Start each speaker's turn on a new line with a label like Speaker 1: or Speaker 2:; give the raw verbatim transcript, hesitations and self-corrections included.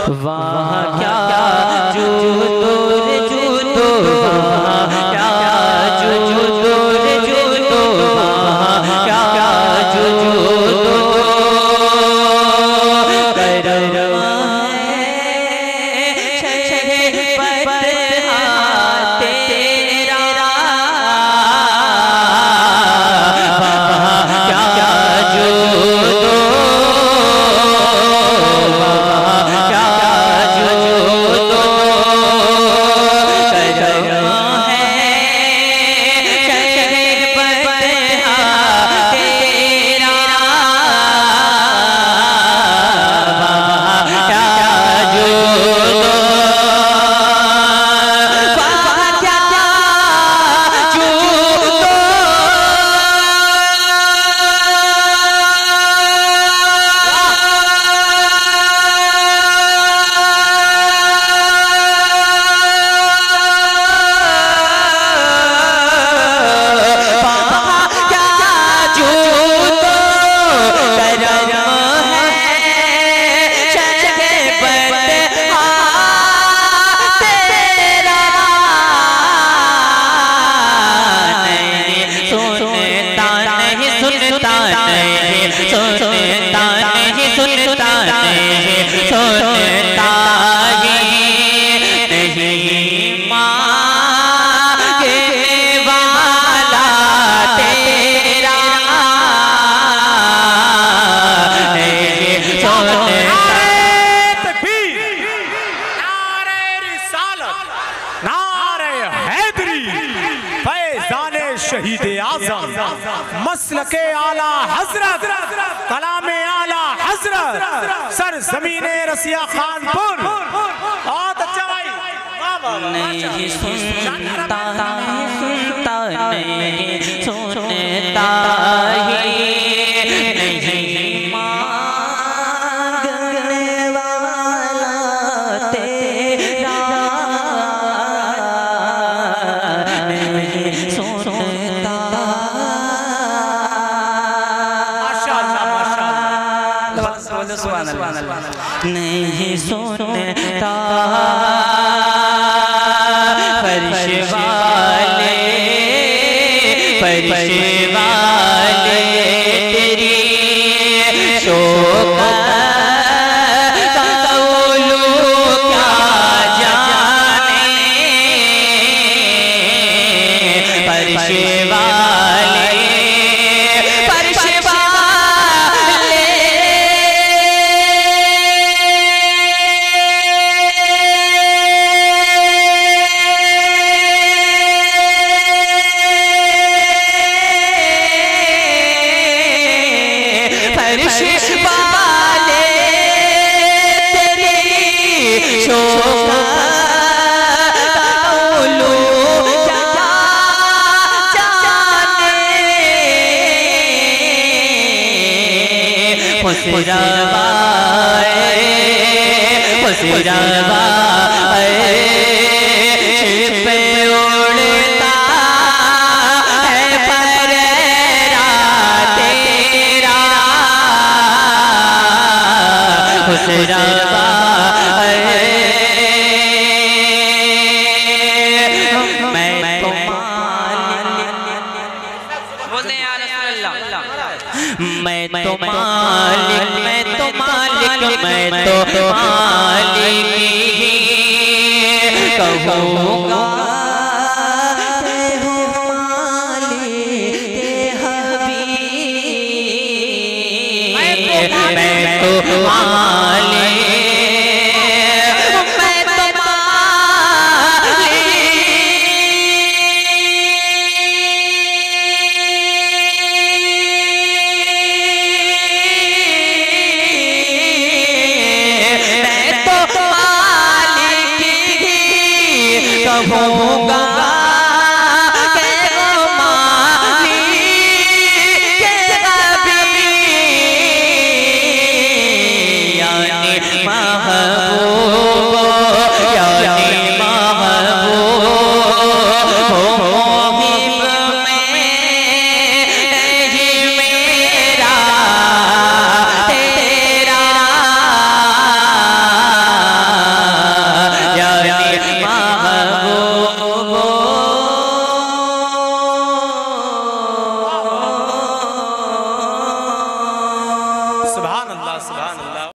Speaker 1: वहाँ क्या जूदो रे जूदो, वहाँ क्या जूदो रे जूदो, वहाँ क्या जूदो करवा है शरबत हाँ तेरा, वहाँ क्या जूदो,
Speaker 2: मसलके आला हजरत, कलामे आला हजरत, सर ज़मीने रसिया खानपुर। बहुत अच्छा भाई,
Speaker 1: नहीं सुनता नहीं सुनता नहीं सुनता ही नहीं मांगने वाला तेरा, नहीं सुनता। नहीं सुनता फर्श वाले फर्श वाले तेरी शोक कौलो क्या जाने, फर्श वाले मैं तो मालिक, मैं तो मालिक, मैं तो मालिक ही कहूँगा, ते हो मालिक ते हबीब, मैं तो मालिक कहूँगा के वो मालिक के हबीब, यानी महबूब, यानी महबूब मुहिब में ही मेरा तेरा,
Speaker 2: सुभान अल्लाह।